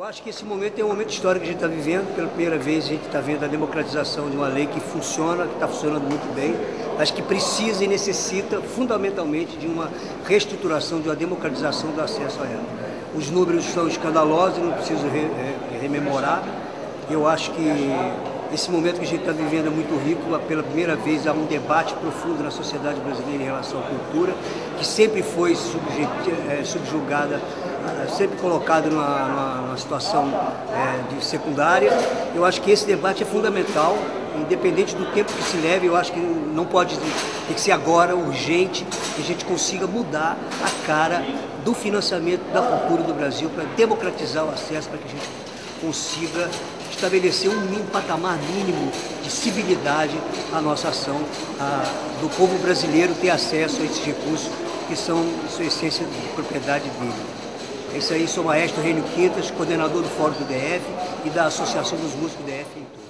Eu acho que esse momento é um momento histórico que a gente está vivendo. Pela primeira vez a gente está vendo a democratização de uma lei que funciona, que está funcionando muito bem, mas que precisa e necessita fundamentalmente de uma reestruturação, de uma democratização do acesso a ela. Os números são escandalosos, não preciso rememorar. Eu acho que esse momento que a gente está vivendo é muito rico. Pela primeira vez há um debate profundo na sociedade brasileira em relação à cultura, que sempre foi subjugada, sempre colocada numa situação de secundária. Eu acho que esse debate é fundamental, independente do tempo que se leve. Eu acho que não pode ter que ser agora, urgente, que a gente consiga mudar a cara do financiamento da cultura do Brasil para democratizar o acesso, para que a gente consiga estabelecer um patamar mínimo de civilidade à nossa ação, do povo brasileiro ter acesso a esses recursos que são, em sua essência, de propriedade dele. É isso aí, sou Maestro Rênio Quintas, coordenador do Fórum do DF e da Associação dos Músicos DF em todo.